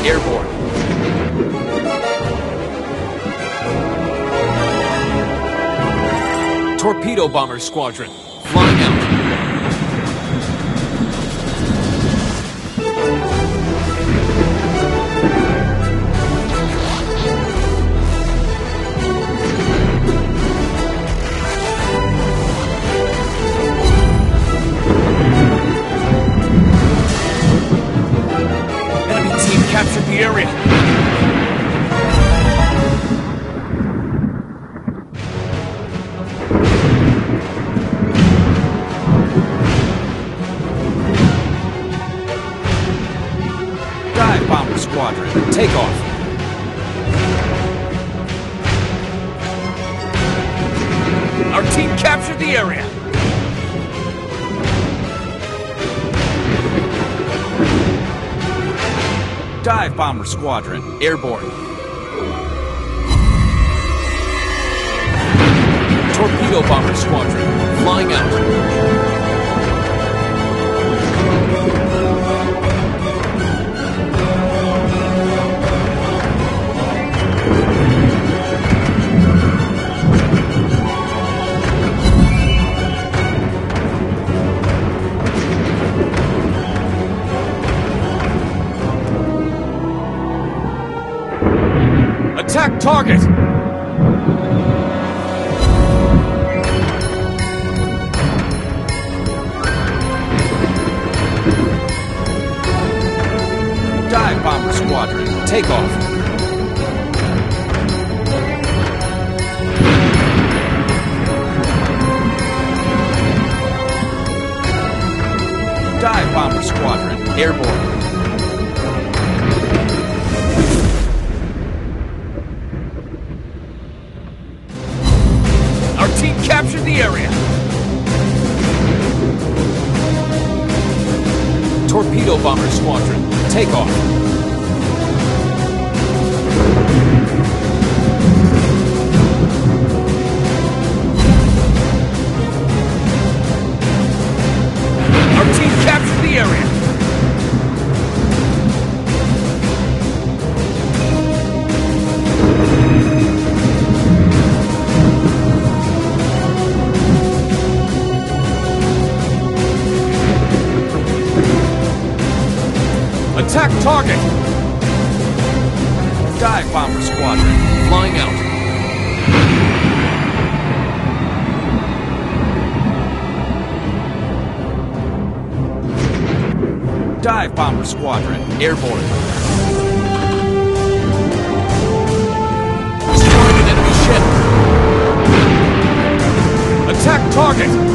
airborne. Torpedo bomber squadron, flying out. Captured the area. Dive bomber squadron, take off. Our team captured the area. Dive bomber squadron, airborne. Torpedo bomber squadron, flying out. Attack target! Dive bomber squadron, take off. Dive bomber squadron, airborne. Captured the area. Torpedo bomber squadron, take off. Our team captured the area. Attack target! Dive bomber squadron, flying out. Dive bomber squadron, airborne. Destroying an enemy ship. Attack target!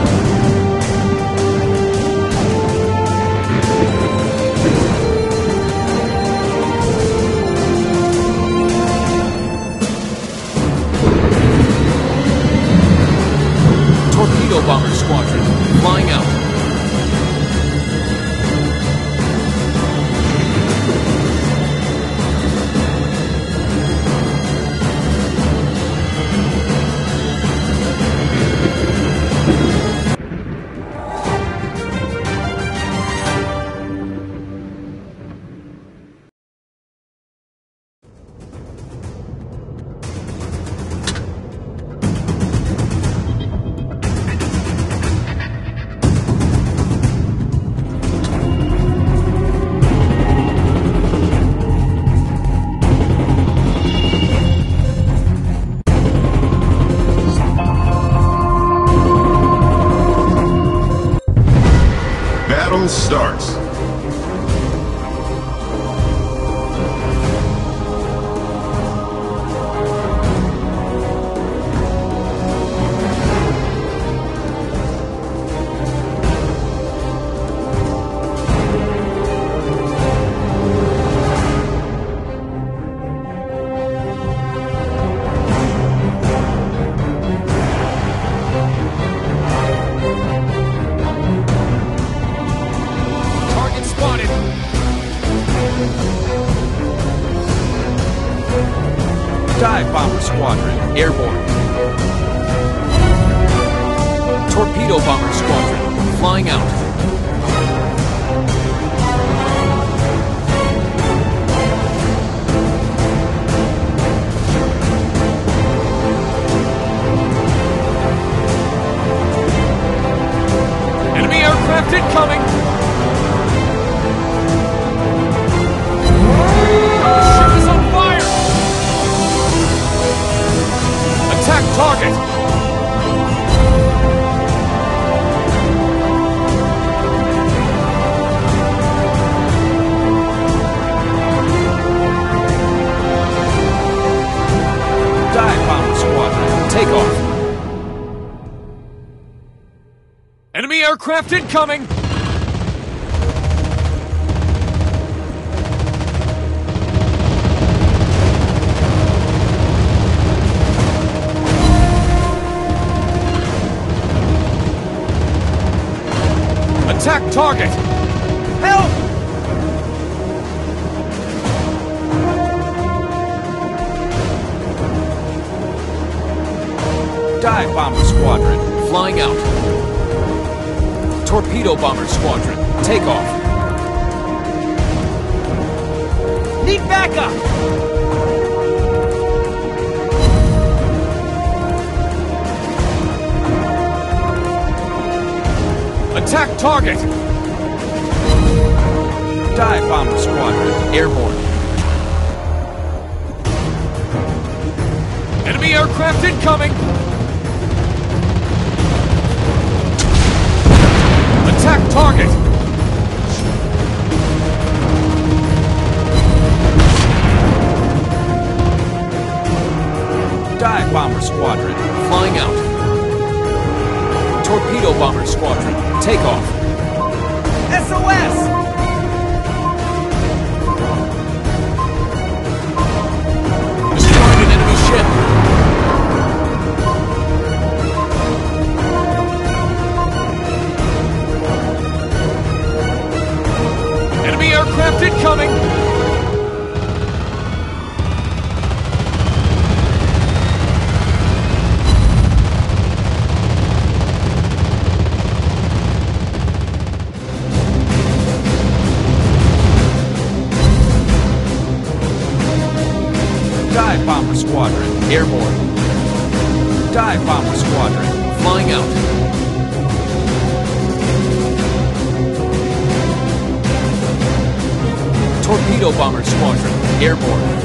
Torpedo bomber squadron, flying out. Starts. Dive bomber squadron, airborne. Torpedo bomber squadron, flying out. aircraft incoming! Attack target! Help! Dive Bomber Squadron, flying out. Torpedo Bomber Squadron, take off. Need backup! Attack target! Dive Bomber Squadron, airborne. Enemy aircraft incoming! Attack target! Dive Bomber Squadron, flying out. Torpedo Bomber Squadron, take off. SOS! Destroyed an enemy ship! Enemy aircraft incoming! Dive Bomber Squadron, airborne. Dive Bomber Squadron, flying out. Torpedo Bomber Squadron, airborne.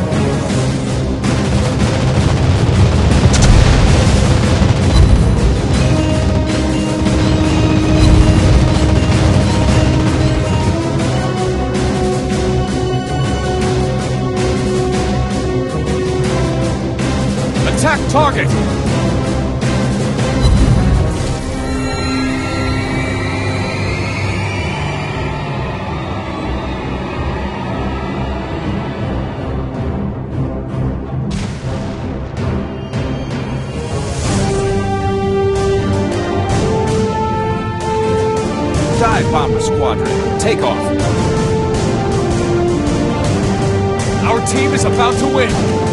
Attack target! Dive Bomber Squadron, take off. Our team is about to win!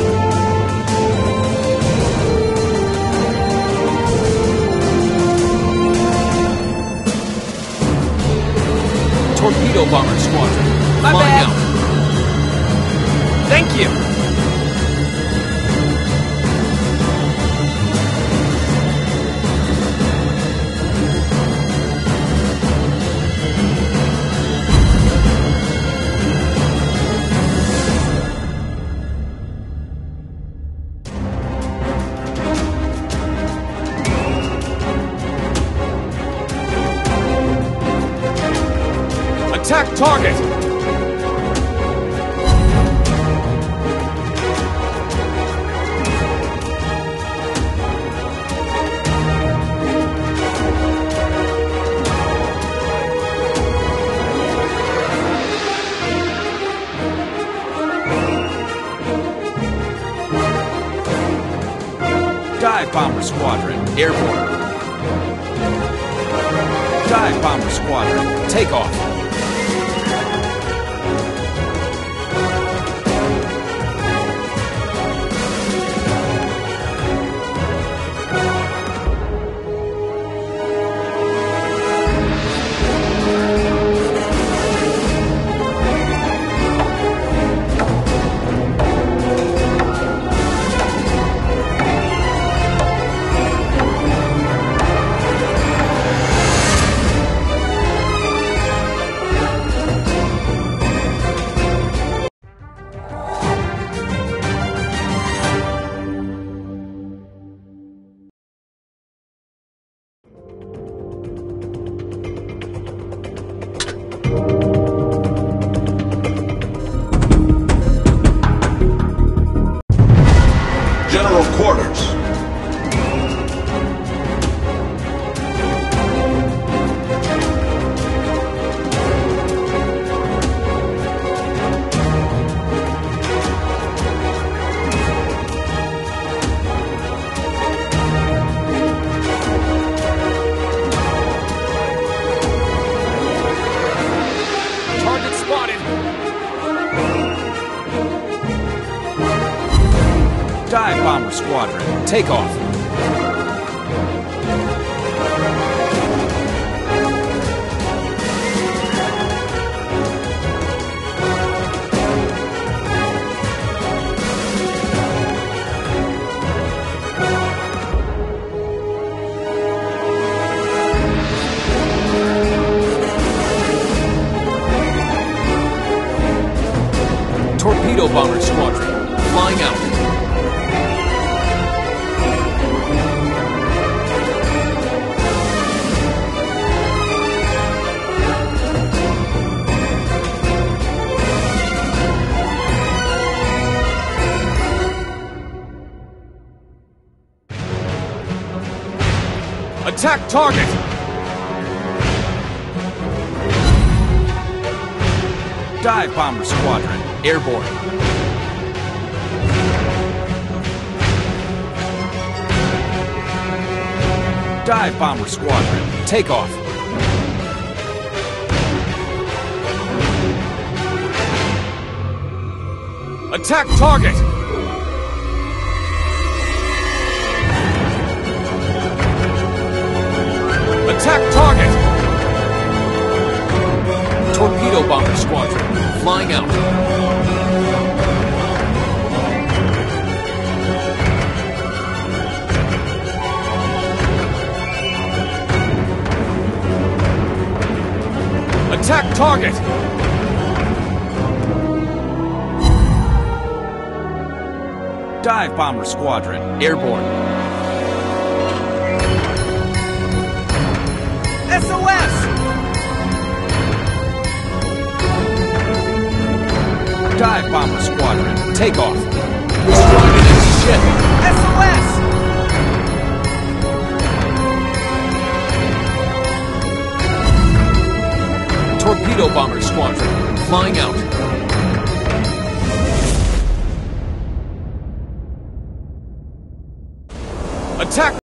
Torpedo Bomber Squadron, My flying bad. out. Thank you! Attack target! Dive Bomber Squadron, airborne. Dive Bomber Squadron, take off. Dive Bomber Squadron, take off. Torpedo Bomber Squadron, flying out. Attack target! Dive Bomber Squadron, airborne. Dive Bomber Squadron, take off. Attack target! Attack target! Torpedo Bomber Squadron, flying out. Attack target! Dive Bomber Squadron, airborne. SOS! Dive Bomber Squadron, take off. Destroyed an enemy ship! SOS! Torpedo Bomber Squadron, flying out. Attack